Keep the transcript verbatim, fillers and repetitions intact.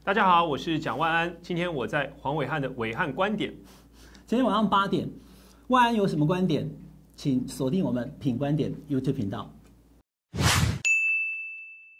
大家好，我是蒋万安。今天我在黄伟汉的伟汉观点。 今天晚上八点，万安有什么观点？请锁定我们品观点 YouTube 频道。